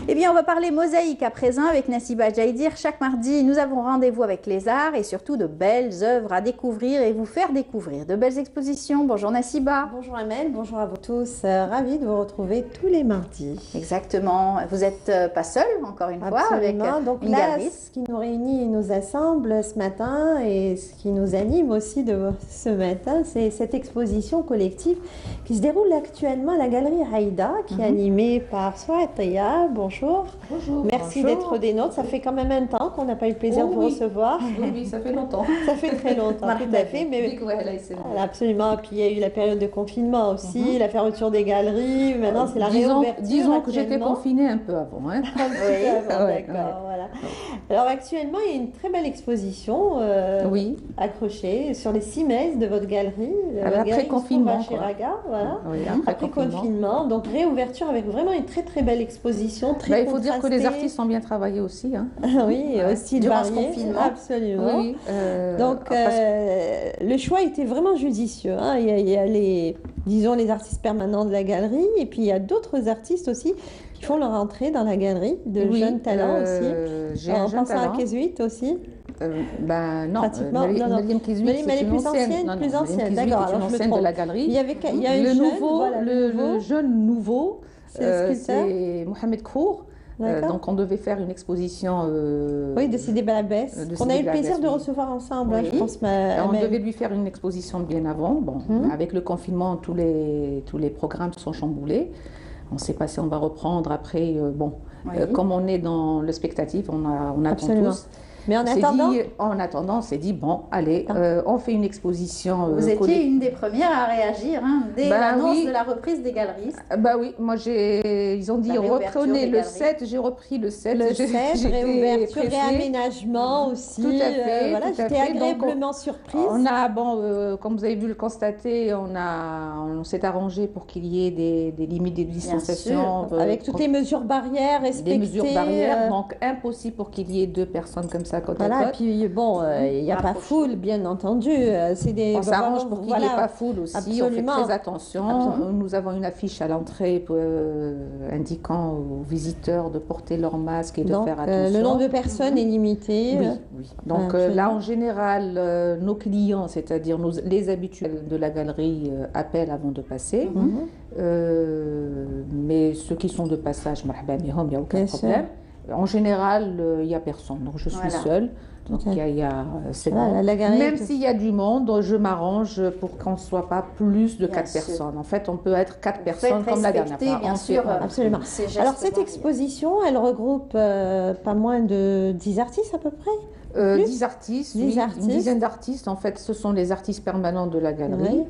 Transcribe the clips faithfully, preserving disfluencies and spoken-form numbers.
Eh bien, on va parler mosaïque à présent avec Nassiba Jaïdir. Chaque mardi, nous avons rendez-vous avec les arts et surtout de belles œuvres à découvrir et vous faire découvrir. De belles expositions. Bonjour Nassiba. Bonjour Amel, bonjour à vous tous. Euh, ravie de vous retrouver tous les mardis. Exactement. Vous n'êtes euh, pas seul, encore une Absolument. fois, avec euh, Donc une là, galerie. ce qui nous réunit et nous assemble ce matin et ce qui nous anime aussi de ce matin, c'est cette exposition collective qui se déroule actuellement à la galerie Haïda, qui est Mhm. animée par Souad Tayab. Bonjour. Bonjour. Merci Bonjour. d'être des nôtres. Ça fait quand même un temps qu'on n'a pas eu le plaisir Oh de vous oui. recevoir. Oui, oui, ça fait longtemps. Ça fait très longtemps, tout à fait. Mais Big ouais, là, c'est bon. voilà, absolument. Et puis il y a eu la période de confinement aussi, Mhm. la fermeture des galeries. Maintenant, c'est la disons, réouverture. disons que j'étais actuellement. confinée un peu avant. Hein. Un petit Oui. peu avant, Ouais, d'accord, ouais. voilà. Alors actuellement, il y a une très belle exposition euh, Oui, accrochée sur les six messes de votre galerie. Ah, Votre après galerie se trouve confinement, à Chiraga, voilà. oui, Après, après, confinement. confinement. donc réouverture avec vraiment une très très belle exposition, très Bah, il faut dire que les contrastée. artistes ont bien travaillé aussi. Hein. oui, Ouais. au style Durant ce varié, confinement. absolument. Oui, oui, euh, Donc parce- euh, le choix était vraiment judicieux. Hein. Il y a, il y a les, disons, les artistes permanents de la galerie et puis il y a d'autres artistes aussi qui font leur entrée dans la galerie, de oui, jeunes talents euh, aussi. J'ai un En jeune pensant talent. à Kézuit aussi. Euh, ben non, Pratiquement, euh, Mary- non, non. Mariam Kizouit, Mariam, c'est elle est une plus ancienne. ancienne, Non, non, plus Mariam ancienne, Kizouit d'accord, est une alors je me ancienne de trompe. la galerie. Il y avait, il y a un le jeune, nouveau, voilà, le, nouveau. le jeune nouveau, C'est le euh, sculpteur. c'est Mohamed Khour. Euh, D'accord. donc on devait faire une exposition. euh, Oui, de Sidi Belabès, de qu'on Sidi a eu le Belabès, plaisir de oui. recevoir ensemble, hein, Oui. je pense. Ma, Euh, on Amel. devait lui faire une exposition bien avant. Bon, Mhm. avec le confinement, tous les, tous les programmes sont chamboulés. On ne sait pas si on va reprendre après. euh, bon, Oui. euh, comme on est dans le spectatif, on, a, on attend Absolument. tous. Mais en On s'est attendant, dit- en attendant, on s'est dit bon, allez, Ah. euh, on fait une exposition. euh, Vous étiez collective. une des premières à réagir hein, dès Ben l'annonce oui. de la reprise des galeries. Ah, Bah oui, moi j'ai. Ils ont dit La réouverture reprenez des le galeries. sept, j'ai repris le sept. le J'ai- sept, j'étais réouverture, pressée. réaménagement aussi. Tout à fait, euh, voilà, tout à j'étais fait. Donc, on- agréablement surprise. On a, bon, euh, comme vous avez vu le constater, on, a, on s'est arrangé pour qu'il y ait des, des limites de distanciation. euh, Avec toutes pour- les mesures barrières respectées. des mesures barrières, euh, donc impossible pour qu'il y ait deux personnes comme ça côte Voilà, à et côte. puis bon, euh, il n'y a pas Rapproché. foule, bien entendu. euh, C'est des. On bon, s'arrange bon, pour qu'il n'y ait voilà. pas foule aussi, Absolument. on fait très attention. Absolument. Nous avons une affiche à l'entrée euh, indiquant aux visiteurs de porter leur masque et de Donc, faire euh, attention. le nombre de personnes est limité. Oui, euh, oui. Donc Ouais, euh, là, absolument. en général, euh, nos clients, c'est-à-dire nos- les habituels de la galerie, euh, appellent avant de passer. Mhm. Mhm. Euh, mais ceux qui sont de passage, marhaba bihom, il n'y a aucun Bien problème. En général, euh, il n'y a personne, donc je suis Voilà. seule. Donc Ok. il y a, il y a- c'est Voilà, bon. la galerie Même est- s'il y a du monde, je m'arrange pour qu'on ne soit pas plus de Bien quatre sûr. personnes. En fait, on peut être quatre Vous personnes faites comme la dernière respecter, fois. bien On sûr, fait- euh, Absolument. ces gestes Alors cette barrières. exposition, elle regroupe euh, pas moins de dix artistes à peu près. Euh, Plus dix artistes, Dix oui, artistes. une dizaine d'artistes. En fait, ce sont les artistes permanents de la galerie. Oui.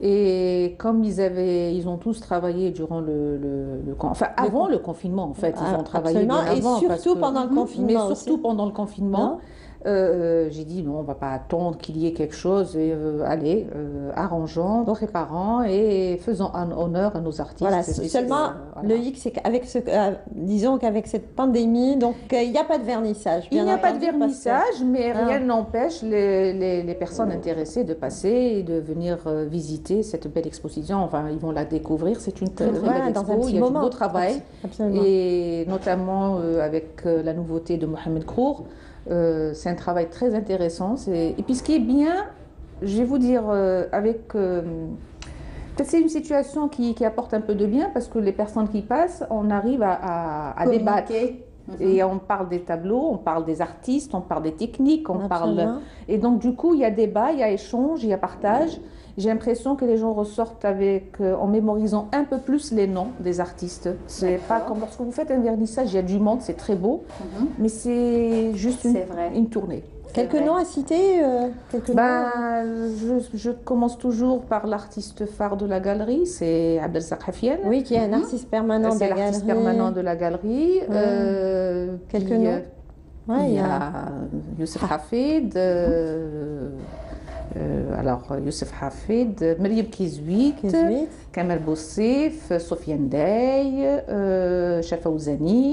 Et comme ils avaient, ils ont tous travaillé durant le, le, le con- enfin Le avant con- le confinement, en fait, ils Ah, ont travaillé absolument. bien Et avant, parce surtout que- pendant le Mhm. confinement Mais surtout aussi. pendant le confinement. Non. Euh, j'ai dit non, on va pas attendre qu'il y ait quelque chose. Et euh, allez, euh, arrangeons, préparons et faisons un honneur à nos artistes. Voilà, Et c'est- seulement euh, voilà. le hic, c'est qu'avec ce, euh, disons qu'avec cette pandémie, donc euh, il n'y a pas de vernissage. Il bien n'y a pas de entendu, parce que- vernissage, mais Ah. rien n'empêche les, les- les personnes intéressées de passer et de venir euh, visiter cette belle exposition. Enfin, ils vont la découvrir. C'est une très Voilà, belle dans un expo. petit Il y a moment. du beau travail. Absolument. Et notamment euh, avec euh, la nouveauté de Mohamed Khour. Euh, c'est un travail très intéressant. C'est- Et puis ce qui est bien, je vais vous dire, euh, avec... euh, peut-être c'est une situation qui, qui apporte un peu de bien parce que les personnes qui passent, on arrive à, à- à débattre. Communiquer. Mhm. Et on parle des tableaux, on parle des artistes, on parle des techniques, on parle... Absolument. Et donc du coup, il y a débat, il y a échange, il y a partage. J'ai l'impression que les gens ressortent avec, euh, en mémorisant un peu plus les noms des artistes. C'est pas D'accord. comme lorsque vous faites un vernissage, il y a du monde, c'est très beau, Mhm. mais c'est juste une, C'est vrai. une tournée. Quelques vrai. noms à citer euh, quelques noms, euh, Ben, je, je commence toujours par l'artiste phare de la galerie, c'est Abdelzak Hafian. Oui, qui est un artiste permanent de C'est la l'artiste galerie. permanent de la galerie. Euh, Quelques puis, noms. euh, Ouais, il il y y a- a Youssef Hafid, euh, euh, alors Youssef Hafid, Mariam Kizouit, Kézuit. Kamal Boussif, Sofiane Day, euh, Chafa Ouzani.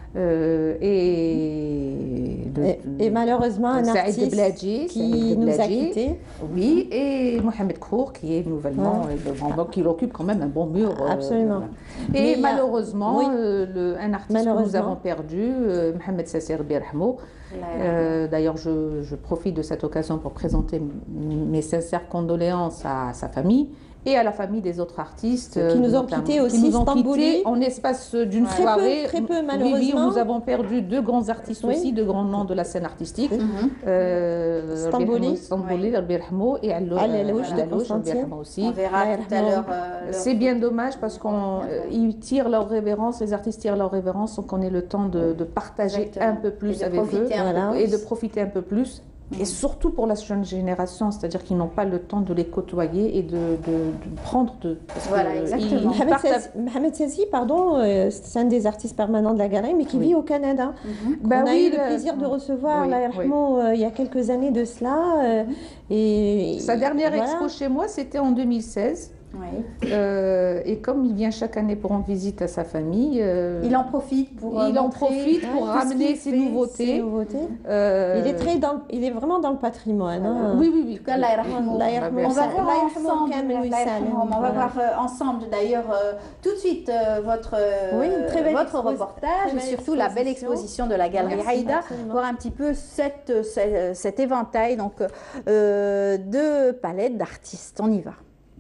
Euh, et, de, et, et malheureusement un artiste Bladji, qui nous a quittés. Oui, et Mohamed Krour qui est nouvellement, ouais. qui occupe quand même un bon mur. Absolument. Euh, voilà. Et malheureusement, a... oui. euh, le, un artiste que nous avons perdu, euh, Mohamed Sasser Birhamo. Euh, D'ailleurs, je, je profite de cette occasion pour présenter mes sincères condoléances à sa famille et à la famille des autres artistes qui nous ont quittés aussi, qui nous ont quittés en espace d'une très soirée. Peu, très peu, malheureusement. Oui, oui, nous avons perdu deux grands artistes oui. aussi, deux grands noms de la scène artistique. Mm-hmm. euh, Stambouli, Stambouli, Birhamo et Al-Alouche de Constantine aussi. On verra tout à l'heure. Euh, C'est bien dommage parce qu'ils tirent leur révérence, les artistes tirent leur révérence, donc on ait le temps de, de partager Exactement. un peu plus avec eux voilà. et de profiter un peu plus. Et surtout pour la jeune génération, c'est-à-dire qu'ils n'ont pas le temps de les côtoyer et de, de, de prendre de... Voilà, exactement. Mohamed Sazi, pardon, euh, c'est un des artistes permanents de la galerie, mais qui oui. vit au Canada. Mm-hmm. On bah a oui, eu le, le plaisir de recevoir oui, là, oui. euh, il y a quelques années de cela. Euh, et, Sa dernière voilà. expo chez moi, c'était en deux mille seize. Oui. Euh, et comme il vient chaque année pour rendre visite à sa famille, euh, il en profite pour il en profite pour ah, ramener ses fait, nouveautés. Ses nouveautés. Euh, il est très dans, il est vraiment dans le patrimoine. Hein. Oui, oui, oui. En tout cas, on va voir ensemble. On va voir ensemble d'ailleurs euh, tout de suite euh, votre oui, très belle votre reportage et surtout la belle exposition de la galerie Haïda, voir un petit peu cette, cette, cet éventail donc euh, de palettes d'artistes. On y va.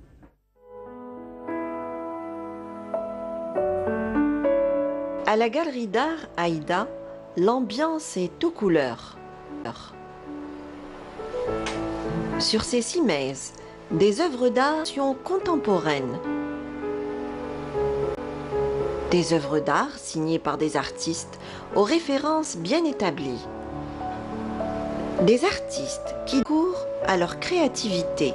À la galerie d'art Haïda, l'ambiance est tout couleur. Sur ces cimaises, des œuvres d'art contemporaines. Des œuvres d'art signées par des artistes aux références bien établies. Des artistes qui courent à leur créativité.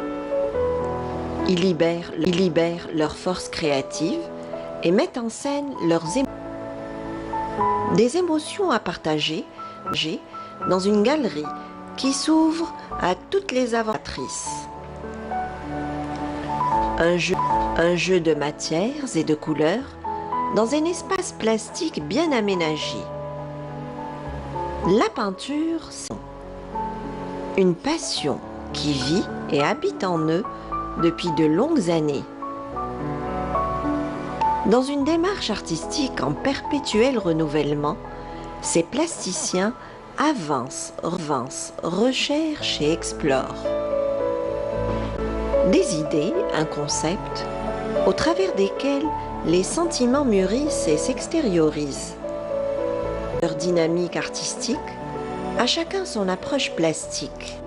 Ils libèrent, ils libèrent leur force créative et mettent en scène leurs émotions. Des émotions à partager dans une galerie qui s'ouvre à toutes les aventurices. Un jeu, un jeu de matières et de couleurs dans un espace plastique bien aménagé. La peinture, c'est une passion qui vit et habite en eux depuis de longues années. Dans une démarche artistique en perpétuel renouvellement, ces plasticiens avancent, avancent, recherchent et explorent. Des idées, un concept, au travers desquels les sentiments mûrissent et s'extériorisent. Leur dynamique artistique, à chacun son approche plastique.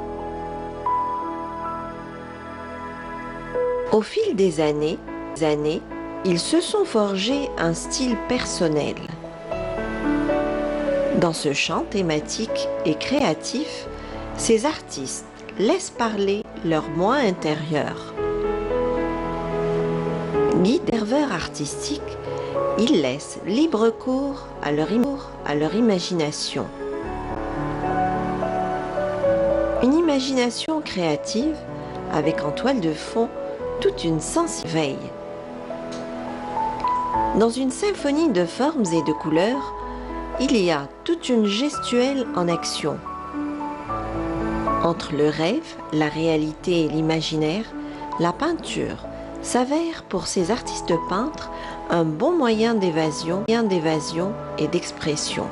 Au fil des années, des années, ils se sont forgés un style personnel. Dans ce champ thématique et créatif, ces artistes laissent parler leur moi intérieur. Guides d'erreurs artistiques, ils laissent libre cours à leur, à leur imagination. Une imagination créative avec en toile de fond toute une sensibilité. Dans une symphonie de formes et de couleurs, il y a toute une gestuelle en action. Entre le rêve, la réalité et l'imaginaire, la peinture s'avère pour ces artistes peintres un bon moyen d'évasion, d'évasion et d'expression.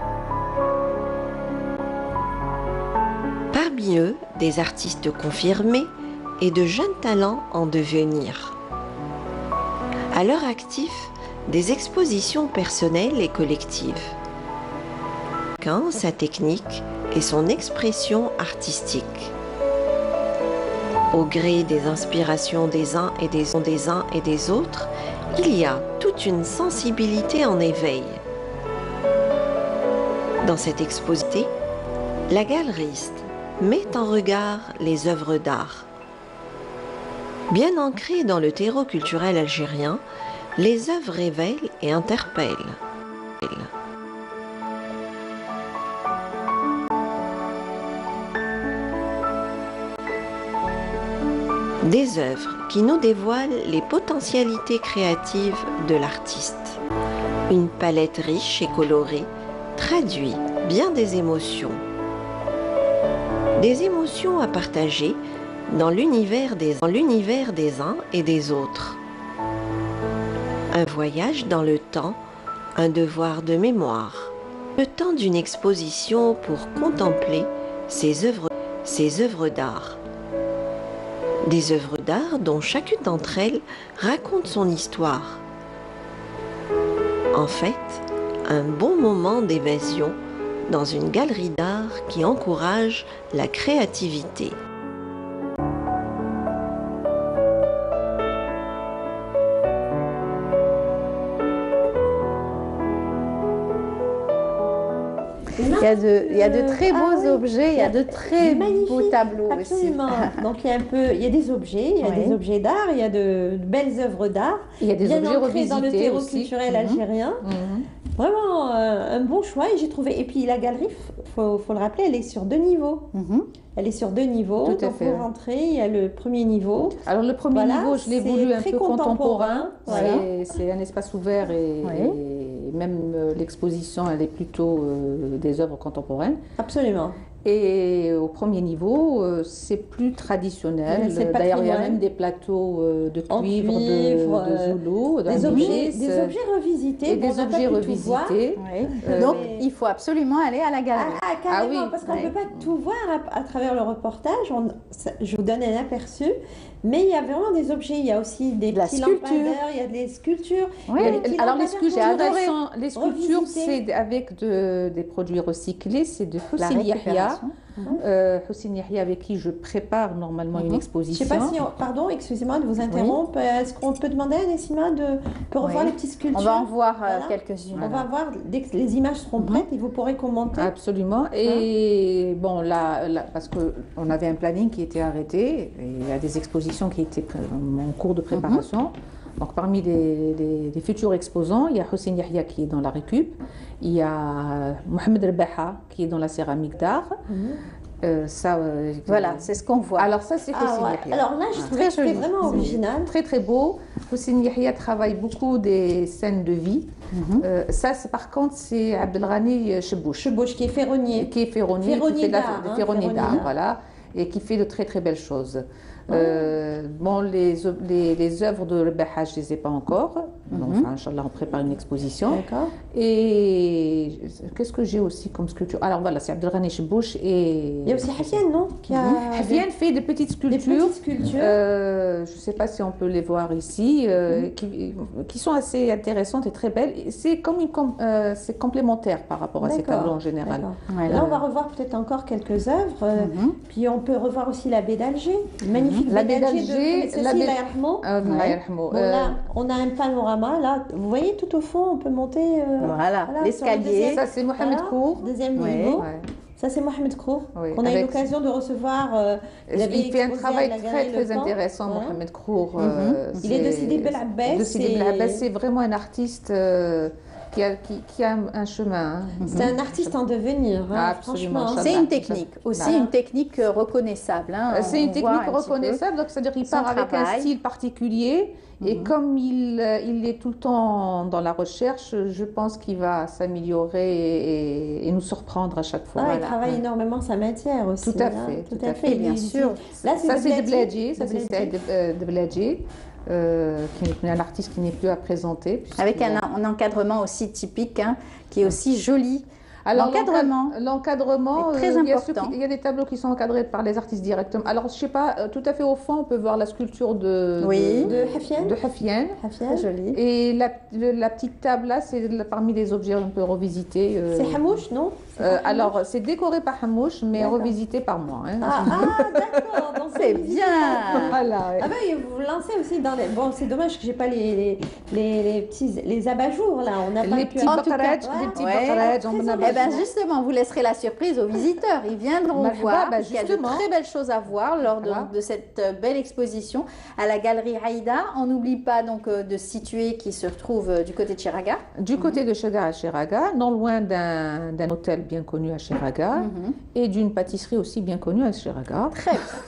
Parmi eux, des artistes confirmés et de jeunes talents en devenir. À leur actif, des expositions personnelles et collectives. Chacun sa technique et son expression artistique. Au gré des inspirations des uns et des, des uns et des autres, il y a toute une sensibilité en éveil. Dans cette exposition, la galeriste met en regard les œuvres d'art. Bien ancrées dans le terreau culturel algérien, les œuvres révèlent et interpellent. Des œuvres qui nous dévoilent les potentialités créatives de l'artiste. Une palette riche et colorée traduit bien des émotions. Des émotions à partager dans l'univers des, dans l'univers des uns et des autres. Un voyage dans le temps, un devoir de mémoire. Le temps d'une exposition pour contempler ces œuvres, ces œuvres d'art. Des œuvres d'art dont chacune d'entre elles raconte son histoire. En fait, un bon moment d'évasion dans une galerie d'art qui encourage la créativité. Il y, a de, il y a de très beaux ah, oui. objets, il y a de très beaux tableaux absolument. aussi. Donc il y a un peu, il y a des objets, il y a oui. des objets d'art, il y a de, de belles œuvres d'art. Il y a des bien objets ancrés dans le terreau aussi. culturel mmh. algérien. Mmh. Vraiment euh, un bon choix et j'ai trouvé. Et puis la galerie, faut, faut le rappeler, elle est sur deux niveaux. Mmh. Elle est sur deux niveaux. Tout à donc fait. Pour rentrer, il y a le premier niveau. Alors le premier voilà, niveau, je l'ai voulu un peu contemporain. contemporain. Voilà. C'est un espace ouvert et, oui. et même euh, l'exposition, elle est plutôt euh, des œuvres contemporaines. Absolument. Et au premier niveau, euh, c'est plus traditionnel. D'ailleurs, il y a même des plateaux euh, de cuivre, cuivre de, de Zoulou, des objets, des objets revisités. Et des objets revisités. Oui. Euh, Donc, mais... il faut absolument aller à la galerie. Ah, ah, carrément, ah oui, parce qu'on ne oui. peut pas tout voir à, à travers le reportage. On, ça, je vous donne un aperçu. Mais il y a vraiment des objets, il y a aussi des de petits lampadaires, il y a des sculptures. Oui, les alors les sculptures, les sculptures c'est avec de, des produits recyclés, c'est de Hussein Yahya. Mm-hmm. euh, Hussein Yahya avec qui je prépare normalement mm-hmm. une exposition. Je ne sais pas si, on, pardon, excusez-moi de vous interrompre, oui. Est-ce qu'on peut demander à Nessima de peut revoir oui. les petites sculptures? On va en voir voilà. quelques-unes. On va voir, dès que les images seront mm-hmm. prêtes et vous pourrez commenter. Absolument. Et hein? bon, là, là parce qu'on avait un planning qui était arrêté, et il y a des expositions qui étaient en cours de préparation. Mm-hmm. Donc parmi les, les, les futurs exposants, il y a Hussein Yahya qui est dans la récup, il y a Mohamed Rebaha qui est dans la céramique d'art. Mm-hmm. euh, ça, euh, voilà, c'est ce qu'on voit. Alors ça, c'est Hussein ah, ouais. Yahya. Alors là, je ah, trouvais que c'était vraiment original. Très très beau. Hussein Yahya travaille beaucoup des scènes de vie. Mm-hmm. euh, ça, par contre, c'est Abdelghani Chebouch. Chebouch qui est ferronnier. Qui est ferronnier, ferronnier qui fait d'art, de la, hein, ferronnier d'art, voilà, et qui fait de très très belles choses. Euh, bon, les, les, les œuvres de Rebaha, je ne les ai pas encore. Mm-hmm. Donc, enfin, Inch'Allah, on prépare une exposition. D'accord. Et qu'est-ce que j'ai aussi comme sculpture? Alors voilà, c'est Abdelghani Chebouch et... Il y a aussi Hafian, non? Qui a mm-hmm. Hafian des... fait des petites sculptures. Des petites sculptures. Euh, je ne sais pas si on peut les voir ici, euh, mm-hmm. qui, qui sont assez intéressantes et très belles. C'est comme une com euh, c'est complémentaire par rapport à ces tableaux en général. Ouais, là, on va revoir peut-être encore quelques œuvres. Euh, mm-hmm. Puis on peut revoir aussi la baie d'Alger. Magnifique. La baie d'Alger, la baie on a un panorama là. Vous voyez tout au fond, on peut monter. Euh, voilà, voilà l'escalier. Ça c'est Mohamed voilà, Kour. Deuxième ouais. niveau. Ouais. Ça c'est Mohamed Kour. Oui, qu'on a eu l'occasion de recevoir. Euh, il fait un travail très très intéressant, ouais. Mohamed Kour. Mm-hmm. euh, il est de Sidi Bel Abbès. De Sidi Bel Abbès, c'est vraiment un artiste. Euh, Qui a, qui, qui a un chemin. Hein. C'est un artiste en devenir, hein, absolument. C'est une technique, aussi voilà. une technique reconnaissable. Hein, c'est une technique reconnaissable, donc c'est-à-dire qu'il part avec un style particulier, mm-hmm. et comme il, il est tout le temps dans la recherche, je pense qu'il va s'améliorer et, et nous surprendre à chaque fois. Ah, voilà. Il travaille ouais. énormément sa matière aussi. Tout à fait, hein, tout, tout à fait, fait bien sûr. Là, ça c'est de Bladji, ça c'est de Bladji. Euh, qui est un artiste qui n'est plus à présenter. Avec un, un encadrement aussi typique, hein, qui est aussi joli. Alors l'encadrement, l'encadrement, très euh, important. Il y, y a des tableaux qui sont encadrés par les artistes directement. Alors je sais pas, tout à fait au fond, on peut voir la sculpture de oui. de, de Hafian. De Hafian. Hafian. Joli. Et la, le, la petite table là, c'est parmi les objets un peu revisités. Euh, c'est Hamouche, non? Euh, alors, c'est décoré par Hamouche, mais revisité par moi. Hein. Ah, ah d'accord, c'est bien. Voilà, ouais. Ah ben, vous lancez aussi dans les... Bon, c'est dommage que j'ai pas les, les, les, les petits les abat-jours, là. On n'a pas les pu... petits bocarages, ouais. les petits bocarages. Eh bien, justement, vous laisserez la surprise aux visiteurs. Ils viendront bah, voir, bah, il y a de très belles choses à voir lors de, voilà. de cette belle exposition à la Galerie Haïda. On n'oublie pas donc de se situer, qui se retrouve du côté de Chiraga. Du mm-hmm. côté de Chiraga, Chiraga, non loin d'un hôtel bien connu à Chiraga, mm-hmm. et d'une pâtisserie aussi bien connue à Chiraga. Très bien. Voilà.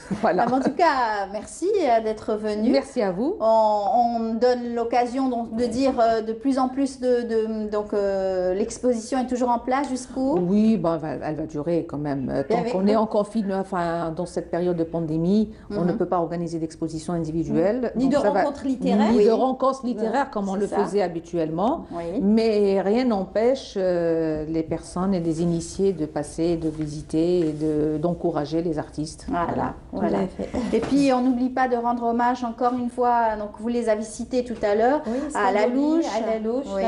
en tout cas, merci d'être venu. Merci à vous. On, on donne l'occasion de dire de plus en plus de... de donc, euh, l'exposition est toujours en place jusqu'où? Oui, bon, elle, va, elle va durer quand même. Tant qu'on est en confinement, enfin, dans cette période de pandémie, mm-hmm. on ne peut pas organiser d'expositions individuelles. Ni donc de rencontres va, littéraires. Ni oui. de rencontres littéraires comme on le ça. faisait habituellement. Oui. Mais rien n'empêche euh, les personnes et les initiés de passer, de visiter et d'encourager les artistes. Voilà. voilà. Et puis, on n'oublie pas de rendre hommage encore une fois, donc vous les avez cités tout à l'heure, oui, à Alalouche, à Alalouche, oui,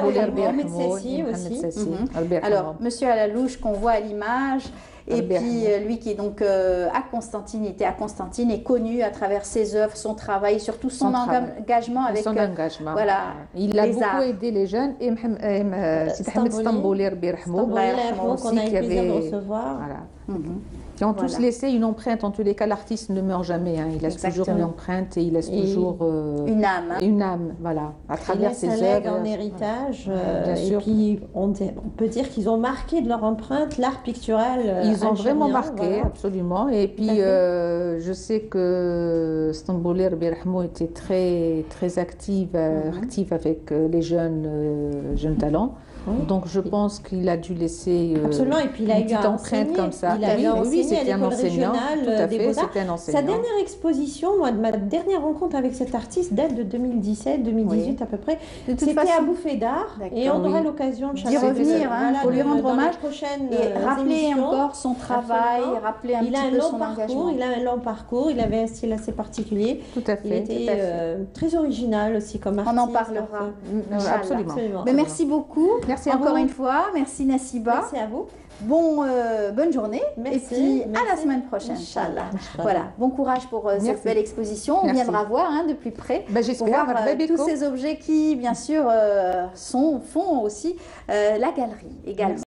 aussi. Mm-hmm. Alors, monsieur Alalouche qu'on voit à l'image, et Albert puis euh, lui qui est donc euh, à Constantine, était à Constantine, est connu à travers ses œuvres, son travail, surtout son, son engagement avec son euh, engagement. Voilà, il a beaucoup arts. aidé les jeunes et c'est Ahmed Stambouli qu'on a eu plaisir de recevoir. Voilà. Mm-hmm. Qui ont voilà. tous laissé une empreinte. En tous les cas, l'artiste ne meurt jamais. Hein. Il laisse Exactement. toujours une empreinte et il laisse et toujours euh, une âme. Hein. Une âme, voilà, à travers ses œuvres. en héritage. Euh, et puis, on, on peut dire qu'ils ont marqué de leur empreinte l'art pictural. Ils ont vraiment marqué, voilà. absolument. Et puis, euh, je sais que Stambouli Rabbi Rahmou était très, très active, mm-hmm. active avec les jeunes, euh, jeunes talents. Oui. Donc je pense qu'il a dû laisser euh, Absolument. Et puis, il a une petite empreinte comme ça. Il a oui, oui, c'était un enseignant. Tout à fait, c'était un enseignant. Sa dernière exposition, moi, ma dernière rencontre avec cet artiste date de deux mille dix-sept, deux mille dix-huit oui. à peu près. C'était à Bouffée d'Art. Et on aura oui. l'occasion d'y revenir, hein, voilà, pour lui rendre hommage. Et rappeler émissions. encore son travail, Absolument. rappeler un il petit a un peu long son parcours, engagement. Il a un long parcours, il avait un style assez particulier. Tout à fait. Il était euh, très original aussi comme artiste. On en parlera. Absolument. Mais merci beaucoup. Merci encore une fois. Merci Nassiba. Merci à vous. Bon, euh, bonne journée. Merci, et puis merci. à la semaine prochaine. Inch'Allah. Voilà. Bon courage pour euh, cette belle exposition. On merci. viendra voir hein, de plus près. Ben, pour voir euh, tous ces objets qui, bien sûr, euh, sont, font aussi euh, la galerie également. Merci.